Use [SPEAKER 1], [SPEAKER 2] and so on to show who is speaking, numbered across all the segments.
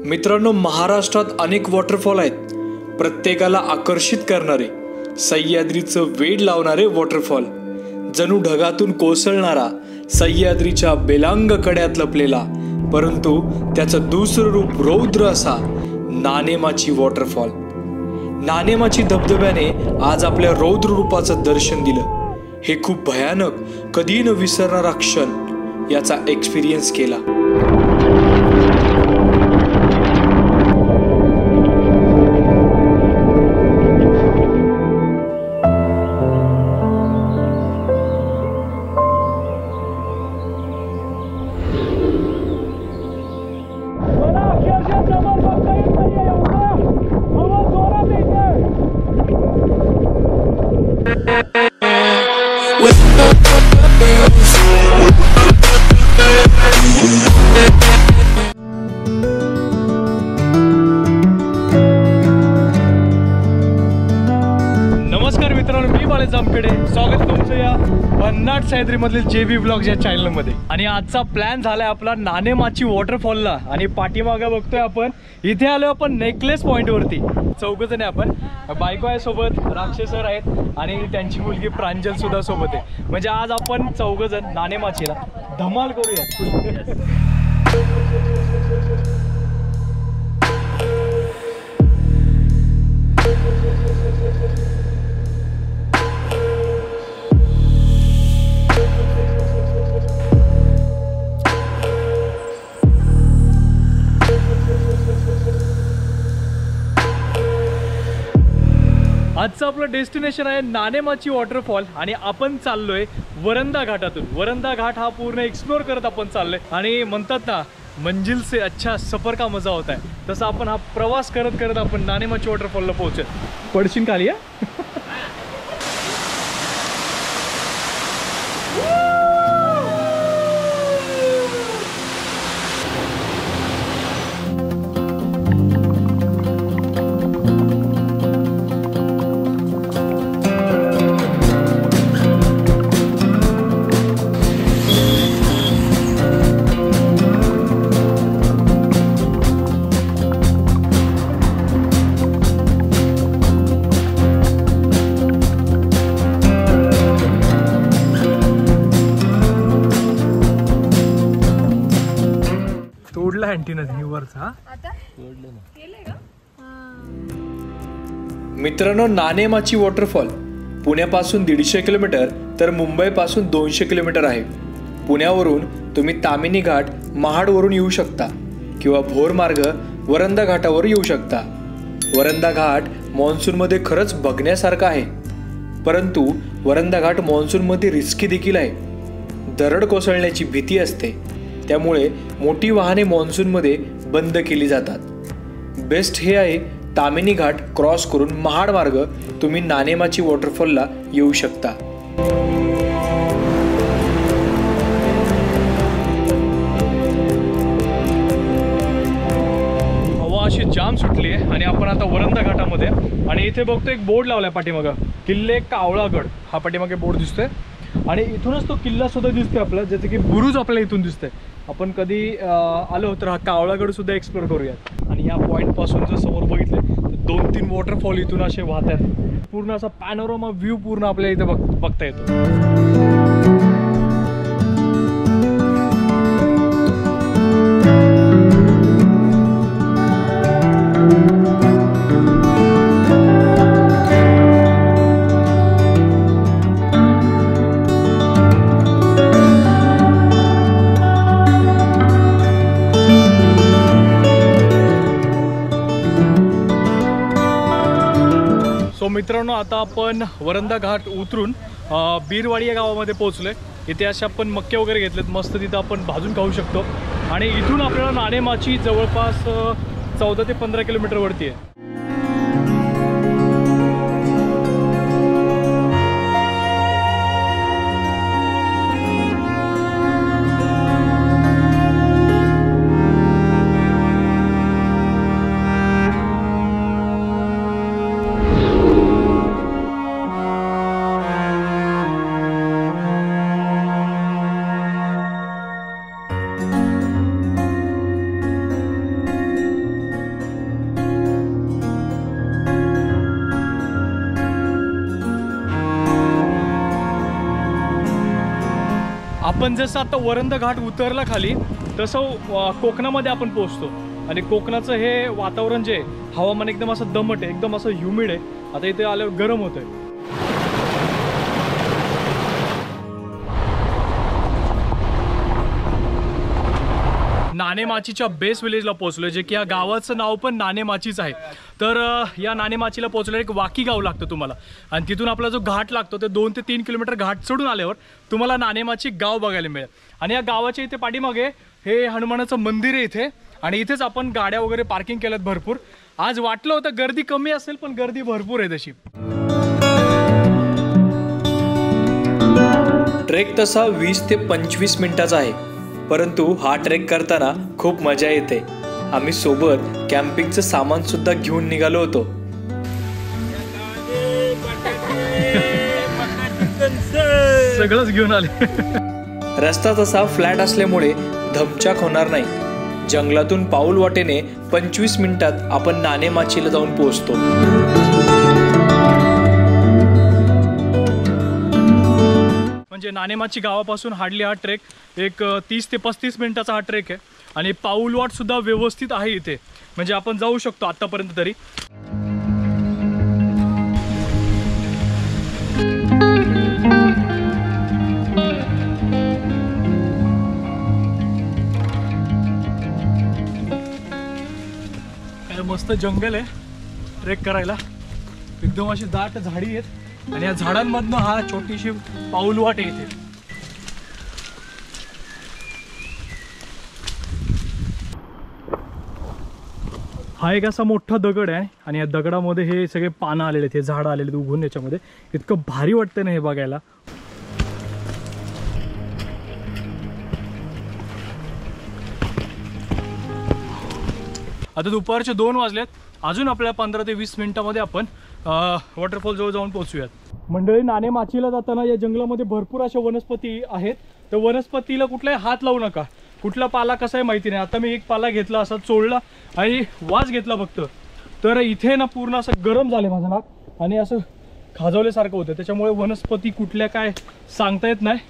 [SPEAKER 1] मित्रांनो, महाराष्ट्रात अनेक वॉटरफॉल आहेत. प्रत्येकाला आकर्षित करणारे, सह्याद्रीचं वेड लावणारे वॉटरफॉल. जणू ढगातून कोसळणारा, सह्याद्रीच्या बेलांग कड्यात लपलेला, परंतु त्याचं दुसरं रूप रौद्र असा नानेमाची वॉटरफॉल. नानेमाची धबधब्याने आज आपल्या रौद्र रूपाचं दर्शन दिलं. हे खूप भयानक, कधी न विसरणारा क्षण याचा एक्सपिरियन्स केला. नमस्कार मित्रांनो, मी बाळे जामखेडे. स्वागत तुमचं या भन्नाट सह्याद्रीमधील JB ब्लॉग्स या चॅनलमध्ये. आणि आजचा प्लॅन झालाय आपला नानेमाची वॉटरफॉलला. आणि पाठीमागं बघतोय आपण, इथे आलो आपण नेकलेस पॉइंट वरती. चौघजण आहे आपण. बायको आहे सोबत, राक्षस सर आहेत आणि त्यांची मुलगी प्रांजल सुद्धा सोबत आहे. म्हणजे आज आपण चौघजण नानेमाचीला धमाल करूया. आजचं आपलं डेस्टिनेशन आहे नानेमाची वॉटरफॉल आणि आपण चाललोय वरंदा घाटातून. वरंदा घाट हा पूर्ण एक्सप्लोर करत आपण चाललोय. आणि म्हणतात ना, मंजिल से अच्छा सफर का मजा होता है, तसं आपण हा प्रवास करत करत आपण नानेमाची वॉटरफॉलला पोहोचत. पडशील खाली या. तोडला अँटीना वरचा. मित्रांनो, नानेमाची वॉटरफॉल पुण्यापासून 150 किलोमीटर तर मुंबईपासून 200 किलोमीटर आहे. पुण्यावरून तुम्ही तामिनी घाट महाडवरून येऊ शकता किंवा भोर मार्ग वरंदा घाटावर येऊ शकता. वरंदा घाट मान्सूनमध्ये खरंच बघण्यासारखा आहे, परंतु वरंदा घाट मान्सूनमध्ये रिस्की देखील आहे. दरड कोसळण्याची भीती असते, त्यामुळे मोठी वाहने मान्सूनमध्ये बंद केली जातात. बेस्ट हे आहे, तामिनी घाट क्रॉस करून महाड मार्ग तुम्ही नानेमाची वॉटरफॉलला येऊ शकता. हवा अशी जाम सुटली आहे आणि आपण आता वरंदा घाटामध्ये. आणि इथे बघतो एक बोर्ड लावलाय पाठीमागं, किल्ले कावळागड हा पाठीमागे बोर्ड दिसतोय. आणि इथूनच तो किल्ला सुद्धा दिसतोय आपला, ज्याचं की बुरुज आपल्याला इथून दिसतंय. आपण कधी आलो तर हा कावळागड सुद्धा एक्सप्लोर करूयात. आणि या पॉईंट पासून जर समोर बघितले तर 2-3 वॉटरफॉल इथून असे वाहतात. पूर्ण असा पॅनोरामा व्ह्यू पूर्ण आपल्याला इथे बघता येतो. सो मित्रांनो, आता आपण वरंदा घाट उतरून बीरवाडी या गावामध्ये पोहोचलोय. इथे असे आपण मक्के वगैरे घेतलेत, मस्त तिथं आपण भाजून खाऊ शकतो. आणि इथून आपल्याला नानेमाची जवळपास 14 ते 15 किलोमीटरवरती आहे. आपण जसं आता वरंद घाट उतरला खाली तसं कोकणामध्ये आपण पोहोचतो आणि कोकणाचं हे वातावरण जे हवामान एकदम असं दमट आहे, एकदम असं ह्युमिड आहे. आता इथे आल्यावर गरम होतंय. नाणेमाचीच्या बेस विलेजला पोहोचलोय, जे की या गावाचं नाव पण नाणेमाचीच आहे. तर या नाणेमाचीला पोहोचलं एक वाकी गाव लागतं तुम्हाला आणि तिथून आपला जो घाट लागतो ते 2 ते 3 किलोमीटर घाट चढून आल्यावर तुम्हाला नाणेमाची गाव बघायला मिळेल. आणि या गावाच्या इथे पाठीमागे हे हनुमानाचं मंदिर आहे इथे आणि इथेच आपण गाड्या वगैरे पार्किंग केल्यात भरपूर. आज वाटलं होतं गर्दी कमी असेल पण गर्दी भरपूर आहे तशी. ट्रेक तसा 20 ते 25 मिनिटाचा आहे, परंतु हा ट्रेक करताना खूप मजा येते. आम्ही सोबत कॅम्पिंगचं सामान सुद्धा घेऊन निघालो होतो. सगळंच घेऊन आले. रस्ता तसा फ्लॅट असल्यामुळे धमचाक होणार नाही. जंगलातून पाऊल वाटेने 25 मिनिटात आपण नाणेमाचीला जाऊन पोहोचतो. म्हणजे नाणेमाची गावापासून हार्डली हा ट्रेक एक 30 ते 35 मिनिटाचा हा ट्रेक आहे आणि पाऊलवाट सुद्धा व्यवस्थित आहे इथे, म्हणजे आपण जाऊ शकतो आतापर्यंत तरी. मस्त जंगल आहे ट्रेक करायला, एकदम अशी दाट झाडी आहेत आणि या झाडांमधनं हा छोटीशी पाऊलवाट आहे इथे. हा एक असा मोठा दगड आहे आणि या दगडामध्ये हे सगळे पानं आलेले आहेत, हे झाडं आलेले आहेत उगवून. याच्यामध्ये इतकं भारी वाटतं ना हे बघायला. आता दुपारचे 2 वाजलेत. अजून आपल्या 15 ते 20 मिनिटांमध्ये आपण वॉटरफॉल जवळ जाऊन पोहोचूयात. मंडळी, नाणेमाचीला जाताना या जंगलामध्ये भरपूर अशा वनस्पती आहेत. तर वनस्पतीला कुठलाही हात लावू नका. कुठला पाला कसा आहे माहिती नाही. आता मी एक पाला घेतला, असा चोळला आणि वास घेतला फक्त, तर इथे ना पूर्ण असं गरम झाले माझं नाक आणि असं खाजवल्यासारखं होतं. त्याच्यामुळे वनस्पती कुठल्या काय सांगता येत नाही.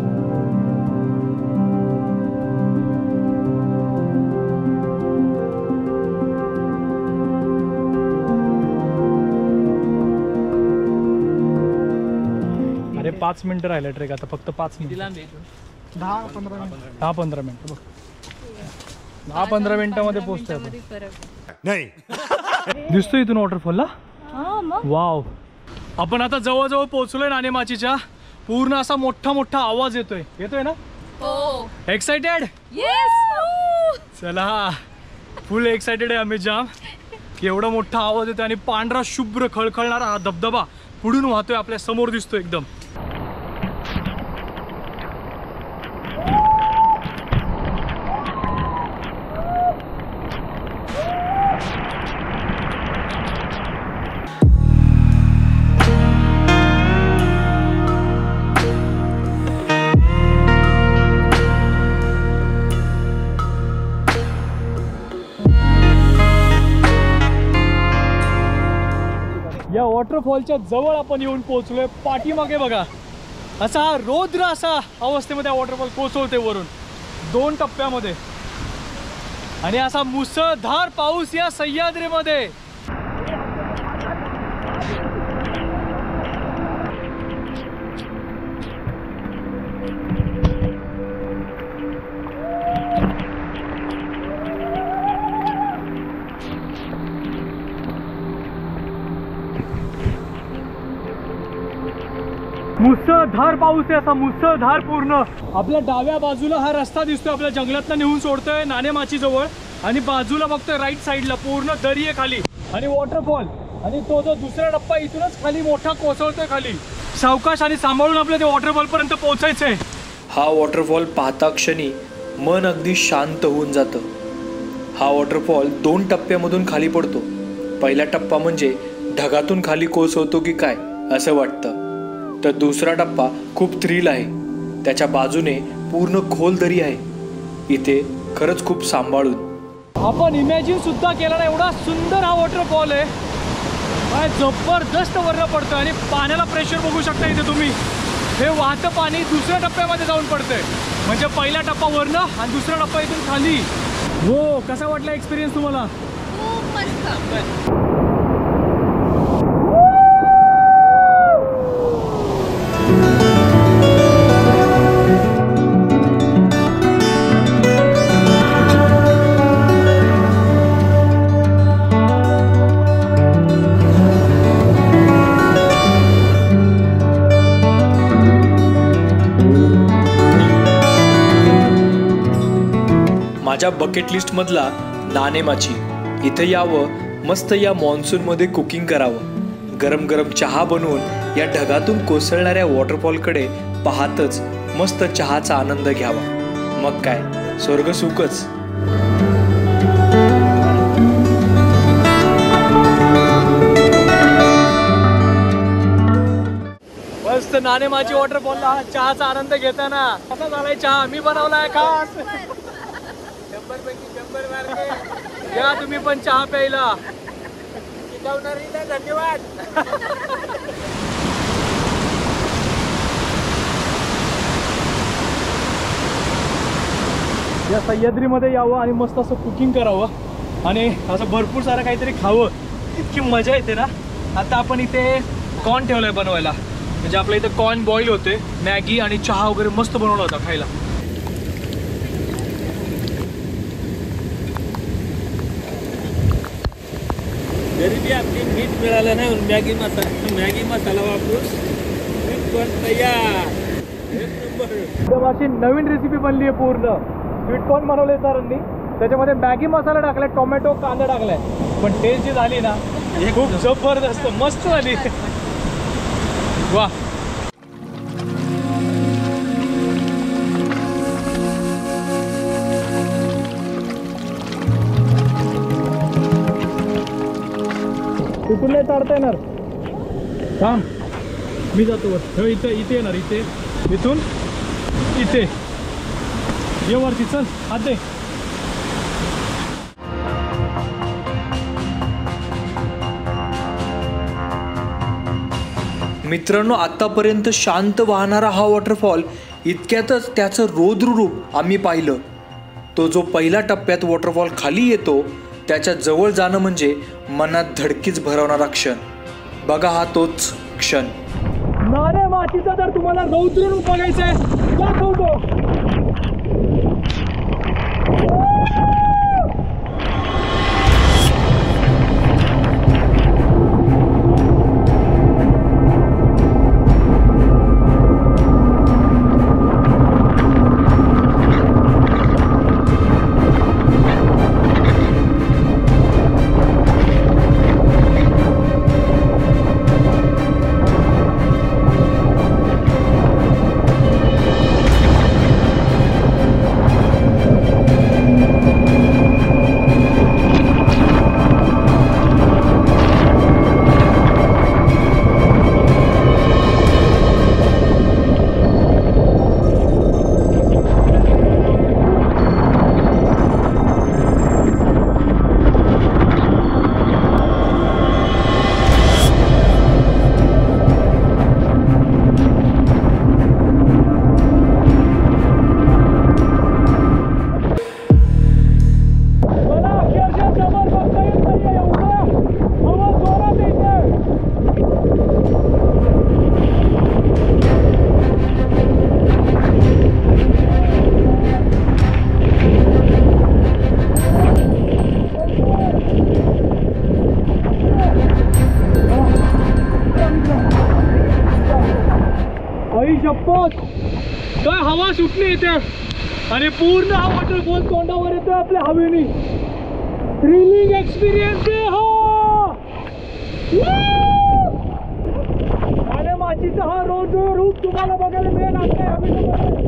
[SPEAKER 1] अरे 5 मिनिटं राहिले ट्रेक, आता फक्त 5 मिनिट. 10-15 मिनिटं. 10-15 मिनिटांमध्ये पोहोचतोय नाही. दिसतो इथून वॉटरफॉलला. वाव. आपण आता जवळजवळ पोहोचलोय नाणेमाचीच्या. पूर्ण असा मोठा मोठा आवाज येतोय ना. हो. एक्साइटेड? येस. चला, फुल एक्साइटेड आहे आम्ही जाम. एवढा मोठा आवाज येतोय आणि पांढरा शुभ्र खळखळणारा हा धबधबा पुढून वाहतोय, आपल्या समोर दिसतो एकदम. या वॉटरफॉलच्या जवळ आपण येऊन पोहोचलोय. पाठीमागे बघा, असा रौद्र असा अवस्थेमध्ये वॉटरफॉल कोसळते वरून 2 टप्प्यामध्ये आणि असा मुसळधार पाऊस या सह्याद्रीमध्ये. मुसळधार पाऊस आहे, असा मुसळधार पूर्ण. आपल्या डाव्या बाजूला हा रस्ता दिसतोय, आपल्या जंगलातला नेऊन सोडतोय नाणेमाची जवळ आणि बाजूला बघतोय राईट साईडला पूर्ण दरी आहे खाली आणि वॉटरफॉल. आणि तो जो दुसरा टप्पा इथूनच खाली मोठा कोसळतोय खाली. सावकाश आणि सांभाळून आपल्या ते वॉटरफॉल पर्यंत पोहोचायचंय. हा वॉटरफॉल पाहता क्षणी मन अगदी शांत होऊन जातं. हा वॉटरफॉल 2 टप्प्यामधून खाली पडतो. पहिला टप्पा म्हणजे ढगातून खाली कोसळतो की काय असं वाटतं, तर दुसरा टप्पा खूप थ्रिल आहे. त्याच्या बाजूने पूर्ण खोल दरी आहे. इथे खरंच खूप सांभाळून आपण इमॅजिन सुद्धा केला ना, एवढा सुंदर हा वॉटरफॉल आहे. काय जबरदस्त वरनं पडतोय आणि पाण्याला प्रेशर बघू शकता इथे तुम्ही.
[SPEAKER 2] हे वाहतं पाणी दुसऱ्या टप्प्यामध्ये जाऊन पडतंय. म्हणजे पहिला टप्पा वरनं आणि दुसरा टप्पा इथून खाली. हो, कसा वाटला एक्सपिरियन्स तुम्हाला?
[SPEAKER 3] खूप मस्त.
[SPEAKER 1] माझ्या बकेट लिस्टमधला नाणेमाची. इथं यावं, मस्त या मॉन्सूनमध्ये कुकिंग करावं, गरम गरम चहा बनवून या ढगातून कोसळणाऱ्या वॉटरफॉलकडे पाहतच मस्त चहाचा आनंद घ्यावा. मग काय, स्वर्ग सुखच.
[SPEAKER 2] मस्त नाणेमाची वॉटरफॉलला चहाचा आनंद घेताना कसा झालाय चहा? मी बनवलाय खास. 100 पैकी 100 मार्क. या तुम्ही पण चहा प्यायला. धन्यवाद. या सह्याद्रीमध्ये यावं आणि मस्त असं कुकिंग करावं आणि असं भरपूर सारं काहीतरी खावं. इतकी मजा येते ना. आता आपण इथे कॉर्न ठेवलाय बनवायला. म्हणजे आपल्या इथं कॉर्न बॉईल होते, मॅगी आणि चहा वगैरे मस्त बनवला होता खायला.
[SPEAKER 4] गरिबी आपली मीठ मिळालं नाही म्हणून मॅगी मसाला वापरून स्वीट कॉर्न तयार.
[SPEAKER 2] एकदम अशी नवीन रेसिपी बनली आहे पूर्ण. स्वीट कॉर्न बनवले सरांनी, त्याच्यामध्ये मॅगी मसाला टाकलाय, टोमॅटो कांदा टाकलाय. पण टेस्ट जी झाली ना खूप जबरदस्त मस्त झाली. वा. कुठून नाही चढता येणार. थांब, मी जातो वर. इथे इथे येणार, इथे इथून इथे ये वरती. चल हात दे.
[SPEAKER 1] मित्रांनो, आतापर्यंत शांत वाहणारा हा वॉटरफॉल इतक्यातच त्याचं रौद्र रूप आम्ही पाहिलं. तो जो पहिल्या टप्प्यात वॉटरफॉल खाली येतो त्याच्या जवळ जाणं म्हणजे मनात धडकीच भरवणारा क्षण. बघा, हा तोच क्षण.
[SPEAKER 2] नाणेमाचीचा जर तुम्हाला रौद्र रूप बघायचंय दाखवतो. काय हवा सुटली इथे आणि पूर्ण हा वॉटरफॉल तोंडावर येतोय आपल्या हवेनी. थ्रिलिंग एक्सपिरियन्स आहे हा. आणि माचीचा हा रौद्र रूप तुम्हाला बघायला मिळेल आपल्या हवेमध्ये.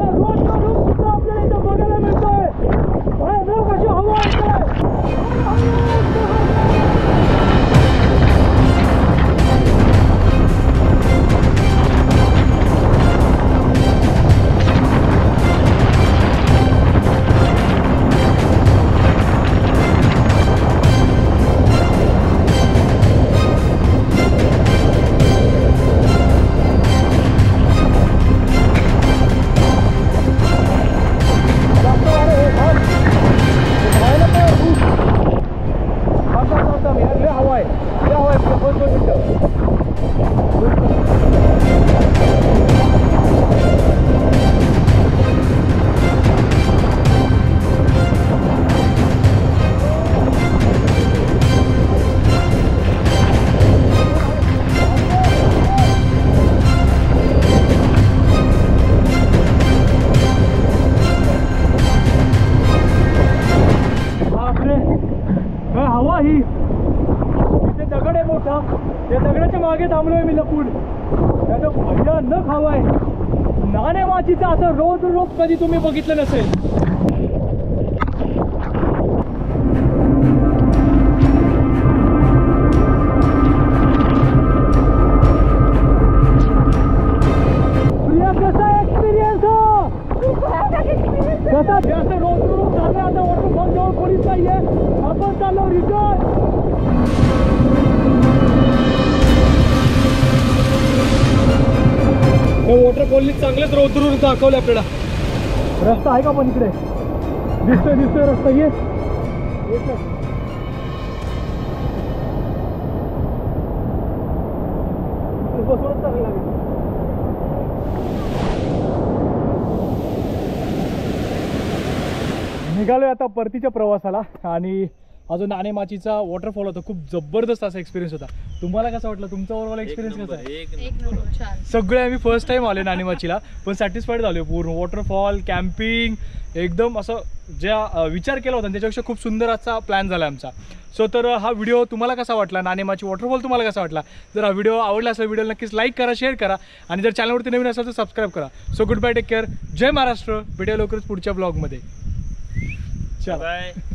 [SPEAKER 2] रोजचा रूप सुद्धा आपल्याला इथं बघायला मिळतोय. भयानक अशी हवा येते. हवा ही इथे दगड आहे मोठा, त्या दगडाच्या मागे थांबलोय मी लपून. त्याचं भयानक हवा आहे. नाणे माचीचं असं रोज कधी तुम्ही बघितलं नसेल. प्रिया कसा एक्सपिरियन्स कसा असं रोज चाललंय. आता वॉटरफॉल जवळ कोणीच नाहीये. आपण चाललो रिटर्न. वॉटरफॉलनी चांगलेच रोज दाखवले आपल्याला. रस्ता आहे का पण इकडे? दिसतोय रस्ता. ये बसूनच चांगलं लागेल. निघालोय आता परतीच्या प्रवासाला. आणि हा जो नाणे माचीचा वॉटरफॉल होता खूप जबरदस्त असा एक्सपिरियन्स होता. तुम्हाला कसा वाटला? तुमचा ओव्हरऑल एक्सपिरियन्स कसा आहे?
[SPEAKER 3] एक नंबर छान.
[SPEAKER 2] सगळे आम्ही फर्स्ट टाइम आले नाणे माचीला, पण सॅटिस्फाईड झालो पूर्ण. वॉटरफॉल, कॅम्पिंग, एकदम असं ज्या विचार केला होता त्याच्यापेक्षा खूप सुंदर असा प्लॅन झाला आमचा. सो तर हा व्हिडिओ तुम्हाला कसा वाटला? नाणे माची वॉटरफॉल तुम्हाला कसा वाटला? जर हा व्हिडिओ आवडला असेल व्हिडिओला नक्कीच लाईक करा, शेअर करा आणि जर चॅनलवरती नवीन असेल तर सबस्क्राईब करा. So good bye, take care, जय महाराष्ट्र. भेटूया लवकरच पुढच्या ब्लॉगमध्ये. चला.
[SPEAKER 4] बाय.